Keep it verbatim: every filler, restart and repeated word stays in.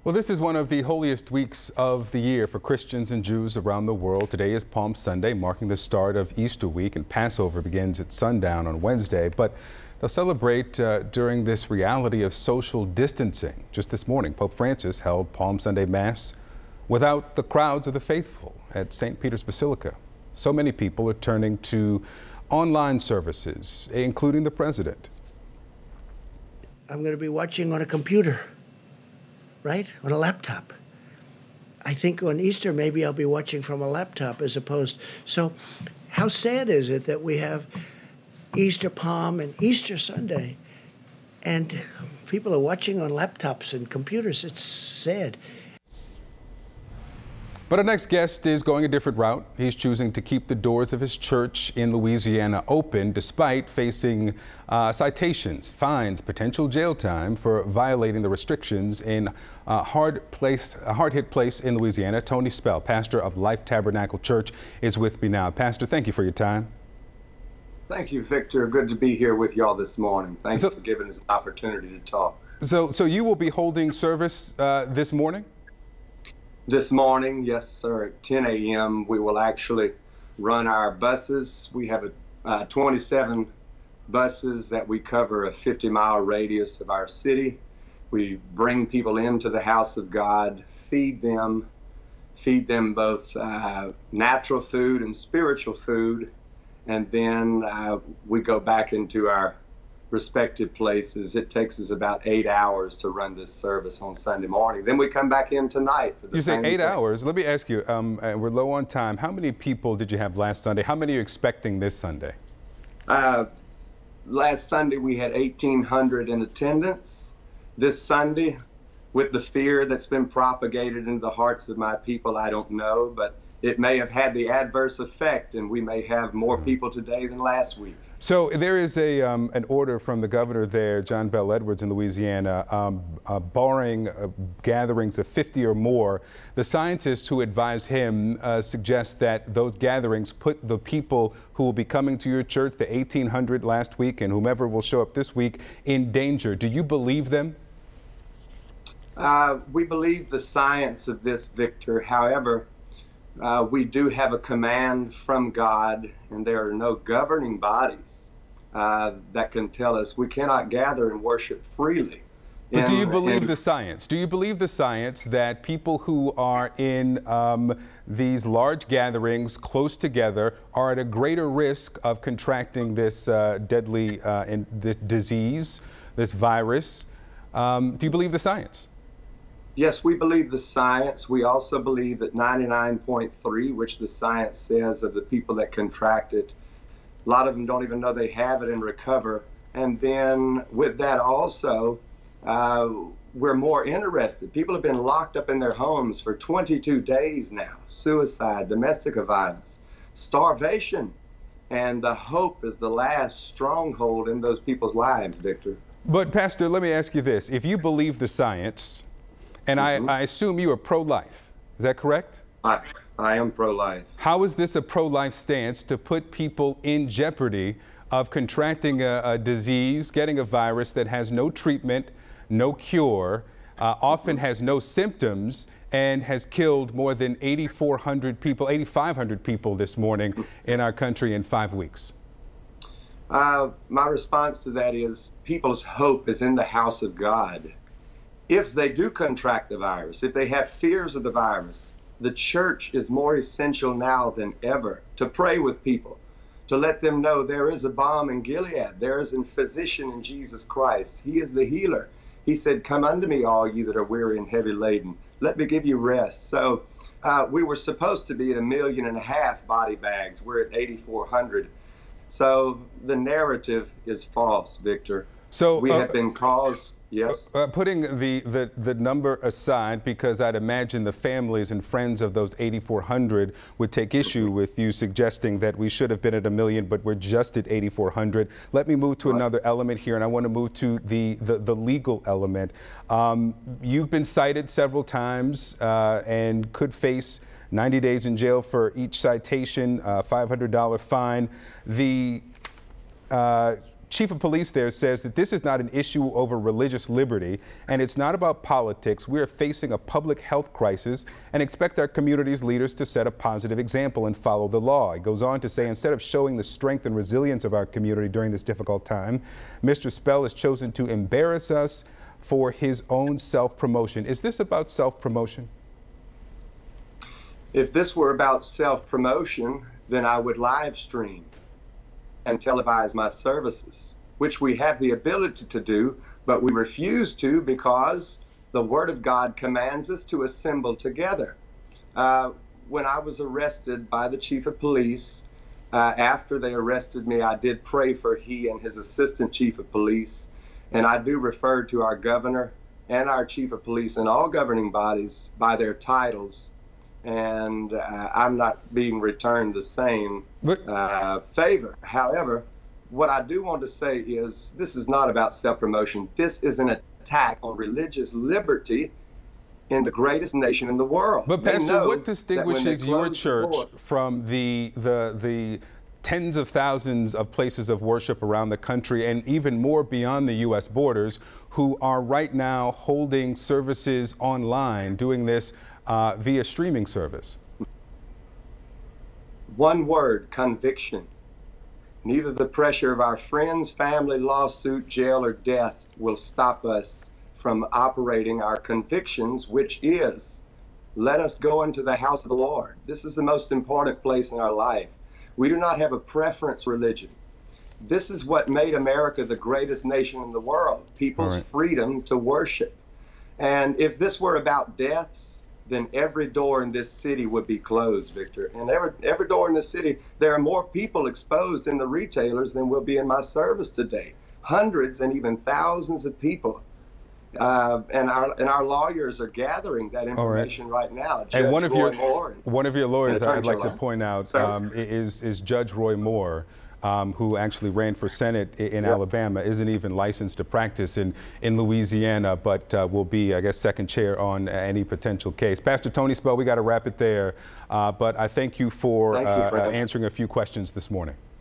Well, this is one of the holiest weeks of the year for Christians and Jews around the world. Today is Palm Sunday, marking the start of Easter week, and Passover begins at sundown on Wednesday. But they'll celebrate uh, during this reality of social distancing. Just this morning, Pope Francis held Palm Sunday Mass without the crowds of the faithful at Saint Peter's Basilica. So many people are turning to online services, including the president. I'm going to be watching on a computer. Right? On a laptop. I think on Easter, maybe I'll be watching from a laptop as opposed. So how sad is it that we have Easter Palm and Easter Sunday and people are watching on laptops and computers? It's sad. But our next guest is going a different route. He's choosing to keep the doors of his church in Louisiana open despite facing uh, citations, fines, potential jail time for violating the restrictions in a hard place, a hard-hit place in Louisiana. Tony Spell, pastor of Life Tabernacle Church, is with me now. Pastor, thank you for your time. Thank you, Victor. Good to be here with y'all this morning. Thanks so, for giving us an opportunity to talk. So, so you will be holding service uh, this morning? This morning, yes, sir, at ten A M we will actually run our buses. We have a, uh, twenty-seven buses that we cover a fifty mile radius of our city. We bring people into the house of God, feed them, feed them both uh, natural food and spiritual food, and then uh, we go back into our respective places. It takes us about eight hours to run this service on Sunday morning. Then we come back in tonight for the You say same eight thing. hours. Let me ask you, um, uh, we're low on time. How many people did you have last Sunday? How many are you expecting this Sunday? Uh, last Sunday we had eighteen hundred in attendance. This Sunday, with the fear that's been propagated into the hearts of my people, I don't know, but it may have had the adverse effect, and we may have more people today than last week. So there is a um, an order from the governor there, John Bell Edwards in Louisiana, um, uh, barring uh, gatherings of fifty or more. The scientists who advise him uh, suggest that those gatherings put the people who will be coming to your church, the eighteen hundred last week and whomever will show up this week, in danger. Do you believe them? Uh, we believe the science of this, Victor. However, Uh, we do have a command from God, and there are no governing bodies uh, that can tell us we cannot gather and worship freely. But in, do you believe in, the science? Do you believe the science that people who are in um, these large gatherings close together are at a greater risk of contracting this uh, deadly uh, in, this disease, this virus? Um, do you believe the science? Yes, we believe the science. We also believe that ninety-nine point three, which the science says of the people that contract it, a lot of them don't even know they have it and recover. And then with that also, uh, we're more interested. People have been locked up in their homes for twenty-two days now. Suicide, domestic violence, starvation, and the hope is the last stronghold in those people's lives, Victor. But Pastor, let me ask you this. If you believe the science, and mm-hmm. I, I assume you are pro-life. Is that correct? I, I am pro-life. How is this a pro-life stance to put people in jeopardy of contracting a, a disease, getting a virus that has no treatment, no cure, uh, often has no symptoms, and has killed more than eighty-four hundred people, eighty-five hundred people this morning in our country in five weeks? Uh, my response to that is people's hope is in the house of God. If they do contract the virus, if they have fears of the virus, the church is more essential now than ever to pray with people, to let them know there is a balm in Gilead, there is a physician in Jesus Christ. He is the healer. He said, "Come unto me, all you that are weary and heavy laden. Let me give you rest." So uh, we were supposed to be at a million and a half body bags. We're at eighty-four hundred. So the narrative is false, Victor. So we uh, have been caused. Yes. Uh, putting the, the, the number aside, because I'd imagine the families and friends of those eighty-four hundred would take issue with you suggesting that we should have been at a million, but we're just at eighty-four hundred. Let me move to right. another element here, and I want to move to the, the, the legal element. Um, you've been cited several times uh, and could face ninety days in jail for each citation, uh, five hundred dollar fine. The uh, chief of police there says that this is not an issue over religious liberty, and it's not about politics. We are facing a public health crisis and expect our community's leaders to set a positive example and follow the law. He goes on to say, instead of showing the strength and resilience of our community during this difficult time, Mister Spell has chosen to embarrass us for his own self-promotion. Is this about self-promotion? If this were about self-promotion, then I would live stream and televise my services, which we have the ability to do, but we refuse to because the Word of God commands us to assemble together. Uh, when I was arrested by the chief of police, uh, after they arrested me, I did pray for he and his assistant chief of police, and I do refer to our governor and our chief of police and all governing bodies by their titles, and uh, I'm not being returned the same uh, favor. However, what I do want to say is this is not about self-promotion. This is an attack on religious liberty in the greatest nation in the world. But Pastor, what distinguishes your church from the, the, the tens of thousands of places of worship around the country and even more beyond the U S borders who are right now holding services online, doing this Uh, via streaming service? One word: conviction. Neither the pressure of our friends, family, lawsuit, jail, or death will stop us from operating our convictions, which is, let us go into the house of the Lord. This is the most important place in our life. We do not have a preference religion. This is what made America the greatest nation in the world, people's right. freedom to worship. And if this were about deaths, then every door in this city would be closed, Victor. And every, every door in the city, there are more people exposed in the retailers than will be in my service today. Hundreds and even thousands of people. Uh, and our and our lawyers are gathering that information right. right now. Judge and one of Roy your Moore one of your lawyers, I'd like July. to point out, um, is is Judge Roy Moore, um, who actually ran for Senate in yes. Alabama, isn't even licensed to practice in in Louisiana, but uh, will be, I guess, second chair on any potential case. Pastor Tony Spell, we got to wrap it there, uh, but I thank you for thank uh, you, uh, answering a few questions this morning.